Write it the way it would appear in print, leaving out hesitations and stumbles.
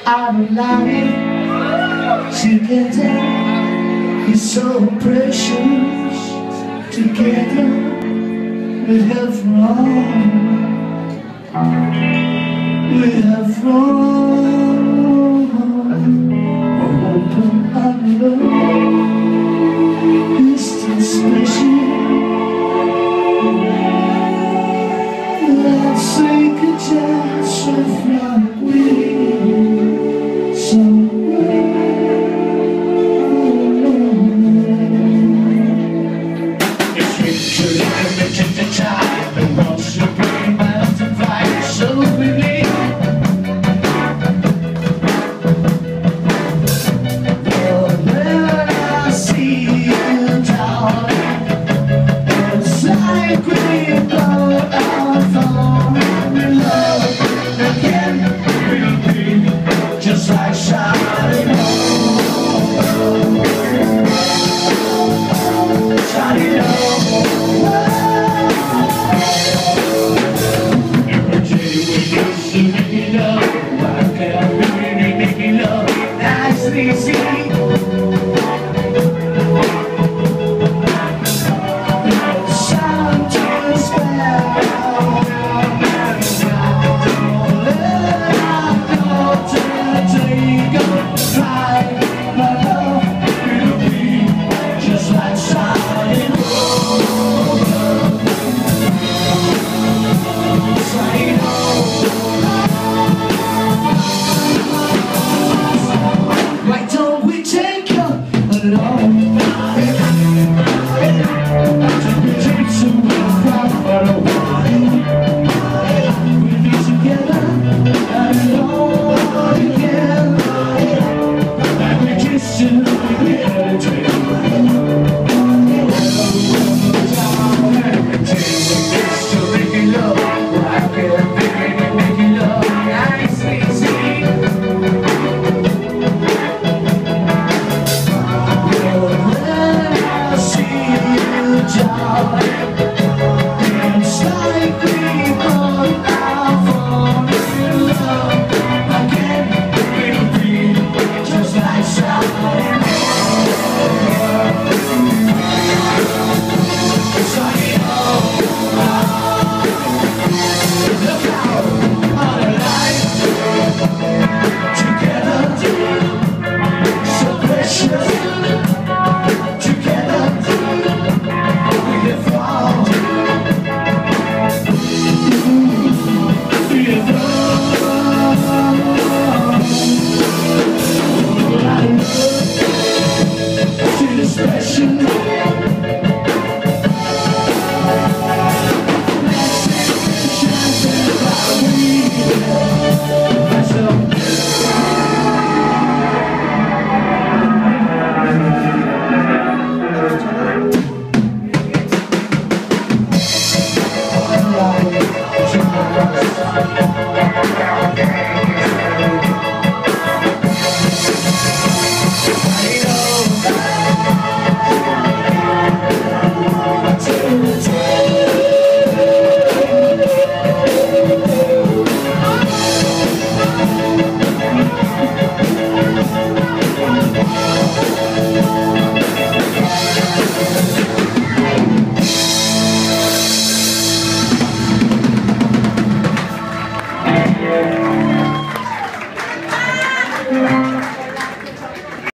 Our life together is so precious. Together we have wrong. We have wrong. Open our love is too special. Let's take a chance and fly away somewhere. It's Richard and Richard the child and wants to bring mountain fire so quickly. Well, when I see you, darling, it's like we both are falling in love again. We'll be just like shining home, shining home. Every day we used to make it up. Why can't we really make it love nice and easy? Yeah.